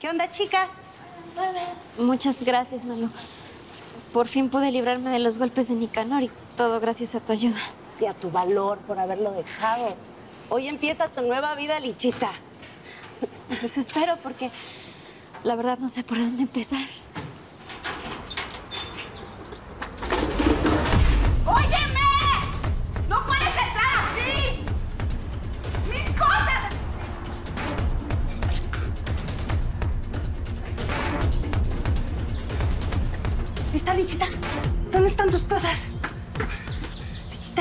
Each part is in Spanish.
¿Qué onda, chicas? Hola. Muchas gracias, Malu. Por fin pude librarme de los golpes de Nicanor y todo gracias a tu ayuda. Y a tu valor por haberlo dejado. Hoy empieza tu nueva vida, Lichita. Pues eso espero, porque la verdad no sé por dónde empezar. ¡Óyeme! ¡No puedes entrar así! ¡Mis cosas! ¿Está Lichita? ¿Dónde están tus cosas? Lichita.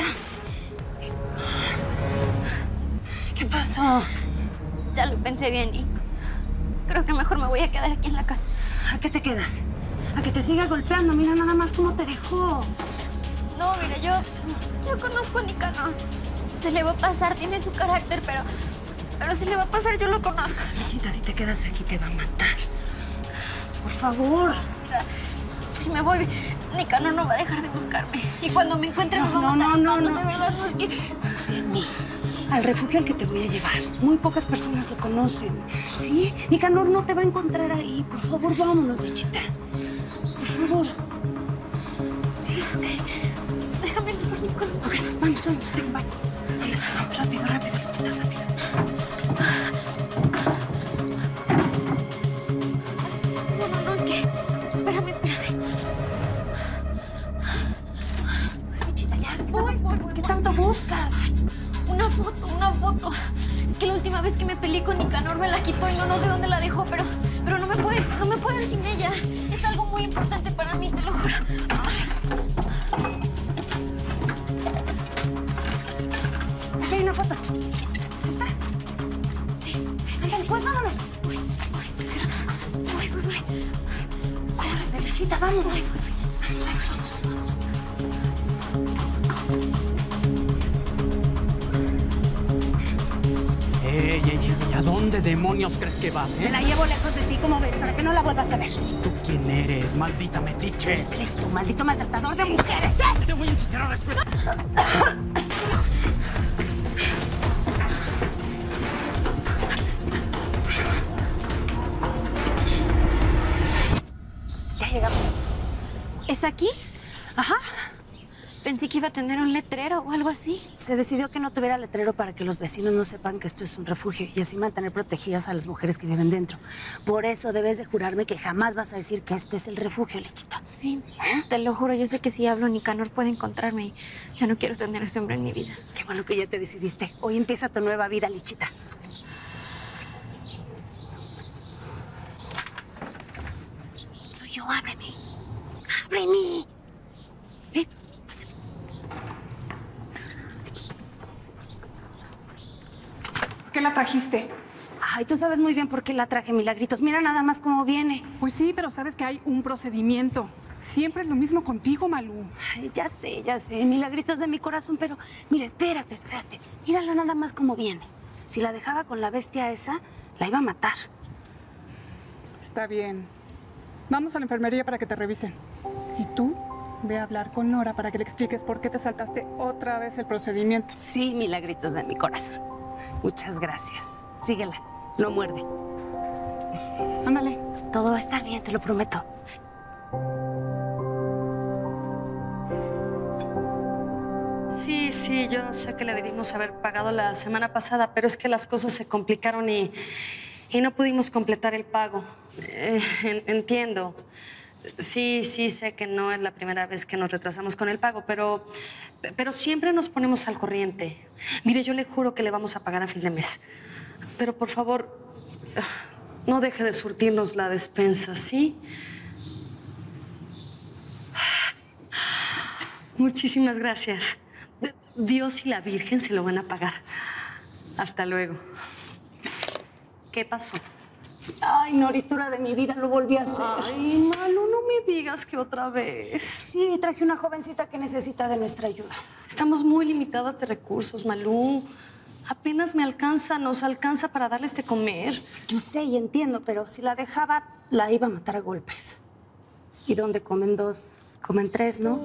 ¿Qué pasó? Ya lo pensé bien y creo que mejor me voy a quedar aquí en la casa. ¿A qué te quedas? ¿A que te siga golpeando? Mira nada más cómo te dejó. No, mire, yo conozco a Nicanor. Se le va a pasar, tiene su carácter, pero se le va a pasar, yo lo conozco. Lichita, si te quedas aquí te va a matar. Por favor. Mira, si me voy, Nicanor no va a dejar de buscarme. Y cuando me encuentre me va a matar. No. De verdad, no es que... Confía en mí. Al refugio al que te voy a llevar. Muy pocas personas lo conocen. ¿Sí? Nicanor no te va a encontrar ahí. Por favor, vámonos, Lichita. Por favor. Sí, ok. Déjame ir por mis cosas. Ok, vamos, tengo barco. Rápido, Lichita, rápido. No, es que... Espérame. Lichita, ya. Voy. ¿Qué tanto buscas? Una foto. Es que la última vez que me peleé con Nicanor me la quitó y no sé dónde la dejó, pero no me puedo ir sin ella. Es algo muy importante para mí, te lo juro. Aquí hay una foto. ¿Es esta? Sí. Ándale, pues vámonos. Voy. Cierra tus cosas. Voy. Córrele, Lichita, vámonos. Vamos. Ey, ¿a dónde demonios crees que vas, Me la llevo lejos de ti, ¿cómo ves? Para que no la vuelvas a ver. ¿Tú quién eres, maldita metiche? Eres tú, maldito maltratador de mujeres, ¿eh? Te voy a enseñar a respetar. Ya llegamos. ¿Es aquí? Ajá. Pensé que iba a tener un letrero o algo así. Se decidió que no tuviera letrero para que los vecinos no sepan que esto es un refugio y así mantener protegidas a las mujeres que viven dentro. Por eso debes de jurarme que jamás vas a decir que este es el refugio, Lichita. Sí, te lo juro. Yo sé que si hablo, Nicanor puede encontrarme y ya no quiero tener ese hombre en mi vida. Qué bueno que ya te decidiste. Hoy empieza tu nueva vida, Lichita. Soy yo, ábreme. ¡Ábreme! Pásale. ¿Qué la trajiste? Ay, tú sabes muy bien por qué la traje, Milagritos. Mira nada más cómo viene. Pues sí, pero sabes que hay un procedimiento. Siempre es lo mismo contigo, Malú. Ay, ya sé, Milagritos de mi corazón, pero mira, espérate. Mírala nada más cómo viene. Si la dejaba con la bestia esa, la iba a matar. Está bien. Vamos a la enfermería para que te revisen. Y tú, ve a hablar con Nora para que le expliques por qué te saltaste otra vez el procedimiento. Sí, Milagritos de mi corazón. Muchas gracias. Síguela, no muerde. Ándale. Todo va a estar bien, te lo prometo. Sí, yo sé que le debimos haber pagado la semana pasada, pero es que las cosas se complicaron y no pudimos completar el pago. Entiendo. Sí, sé que no es la primera vez que nos retrasamos con el pago, pero siempre nos ponemos al corriente. Mire, yo le juro que le vamos a pagar a fin de mes. Pero por favor, no deje de surtirnos la despensa, ¿sí? Muchísimas gracias. Dios y la Virgen se lo van a pagar. Hasta luego. ¿Qué pasó? Ay, Noritura de mi vida, lo volví a hacer. Ay, Malu, no me digas que otra vez. Sí, traje una jovencita que necesita de nuestra ayuda. Estamos muy limitadas de recursos, Malú. Apenas nos alcanza para darles de comer. Yo sé y entiendo, pero si la dejaba, la iba a matar a golpes. ¿Y dónde comen dos? Comen tres, ¿no?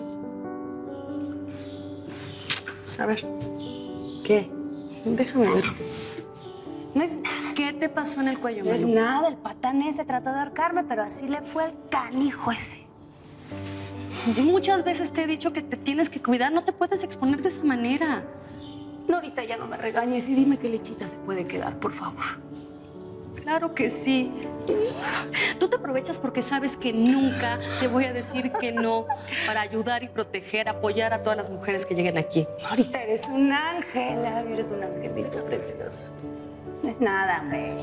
A ver, ¿Qué? déjame ver. No es nada. ¿Qué te pasó en el cuello, No es Malu? nada, el patán ese trató de ahorcarme, pero así le fue al canijo ese. Muchas veces te he dicho que te tienes que cuidar, no te puedes exponer de esa manera. No, ahorita ya no me regañes y dime que Lichita se puede quedar, por favor. Claro que sí. Tú te aprovechas porque sabes que nunca te voy a decir que no para ayudar y proteger, apoyar a todas las mujeres que lleguen aquí. Ahorita eres un ángel, eres un angelito precioso. No es nada, hombre.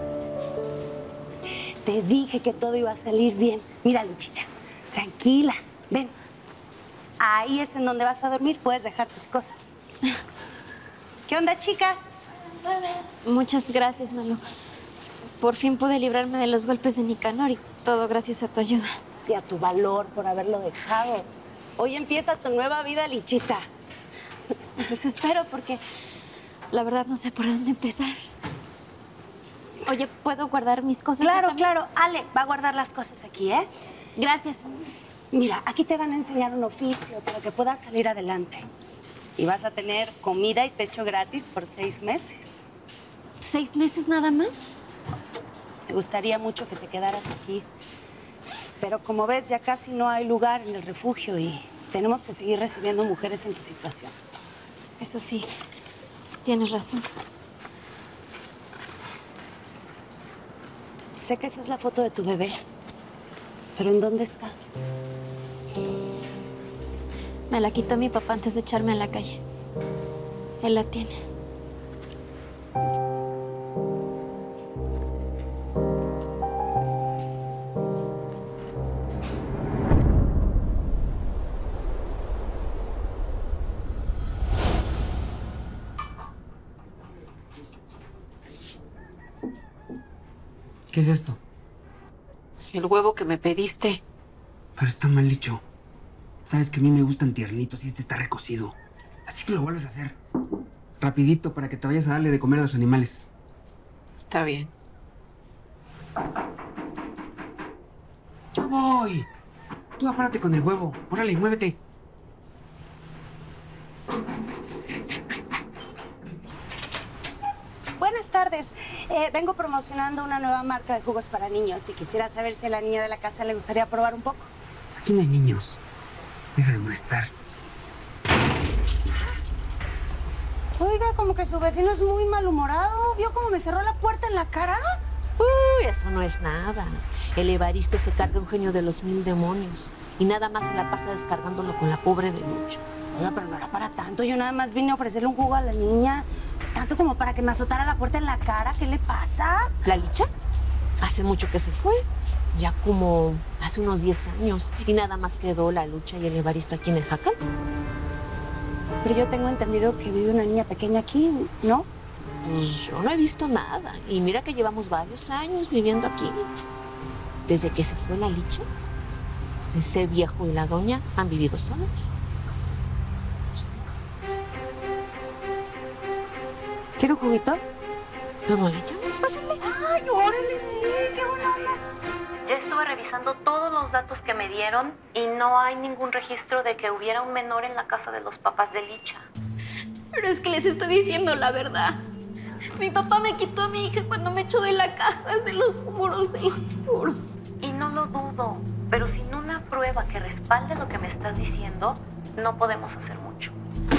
Te dije que todo iba a salir bien. Mira, Luchita, tranquila, ven. Ahí es en donde vas a dormir, puedes dejar tus cosas. ¿Qué onda, chicas? Muchas gracias, Malu. Por fin pude librarme de los golpes de Nicanor y todo gracias a tu ayuda. Y a tu valor por haberlo dejado. Hoy empieza tu nueva vida, Lichita. Pues eso espero porque la verdad no sé por dónde empezar. Oye, ¿puedo guardar mis cosas? yo Claro, también? claro. Ale va a guardar las cosas aquí, ¿eh? Gracias. Mira, aquí te van a enseñar un oficio para que puedas salir adelante. Y vas a tener comida y techo gratis por 6 meses. ¿6 meses nada más? Me gustaría mucho que te quedaras aquí. Pero como ves, ya casi no hay lugar en el refugio y tenemos que seguir recibiendo mujeres en tu situación. Eso sí, tienes razón. Sé que esa es la foto de tu bebé, pero ¿en dónde está? Me la quitó mi papá antes de echarme a la calle. Él la tiene. ¿Qué es esto? El huevo que me pediste. Pero está mal hecho. Sabes que a mí me gustan tiernitos y este está recocido. Así que lo vuelves a hacer. Rapidito para que te vayas a darle de comer a los animales. Está bien. ¡Ya voy! Tú apárate con el huevo. Órale, muévete. Buenas tardes. Vengo promocionando una nueva marca de jugos para niños y quisiera saber si a la niña de la casa le gustaría probar un poco. Aquí no hay niños. Deja de molestar. Oiga, como que su vecino es muy malhumorado. ¿Vio cómo me cerró la puerta en la cara? Uy, eso no es nada. El Evaristo se carga un genio de los 1000 demonios y nada más se la pasa descargándolo con la pobre de Lucha. Oiga, pero no era para tanto. Yo nada más vine a ofrecerle un jugo a la niña. Tanto como para que me azotara la puerta en la cara. ¿Qué le pasa? ¿La Licha? Hace mucho que se fue. Ya como hace unos 10 años. Y nada más quedó la Lucha y el Evaristo aquí en el jacal. Pero yo tengo entendido que vive una niña pequeña aquí, ¿no? Pues yo no he visto nada. Y mira que llevamos varios años viviendo aquí. Desde que se fue la Licha, ese viejo y la doña han vivido solos. ¿Quiere un juguito? Pues no le echamos, pásale. ¡Ay, órale, sí! ¡Qué buena onda! Ya estuve revisando todos los datos que me dieron y no hay ningún registro de que hubiera un menor en la casa de los papás de Licha. Pero es que les estoy diciendo la verdad. Mi papá me quitó a mi hija cuando me echó de la casa, se los juro, se los juro. Y no lo dudo, pero sin una prueba que respalde lo que me estás diciendo, no podemos hacer mucho.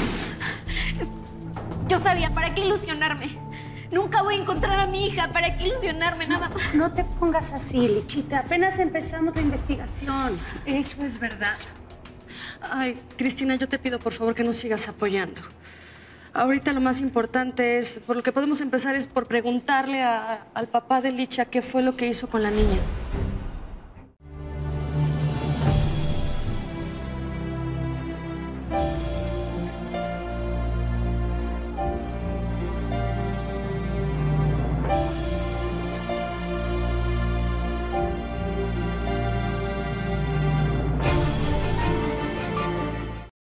Yo sabía, ¿para qué ilusionarme? Nunca voy a encontrar a mi hija, ¿para qué ilusionarme nada más? No te pongas así, Lichita. Apenas empezamos la investigación. Eso es verdad. Ay, Cristina, yo te pido por favor que nos sigas apoyando. Ahorita lo más importante es, por lo que podemos empezar es por preguntarle al papá de Licha qué fue lo que hizo con la niña.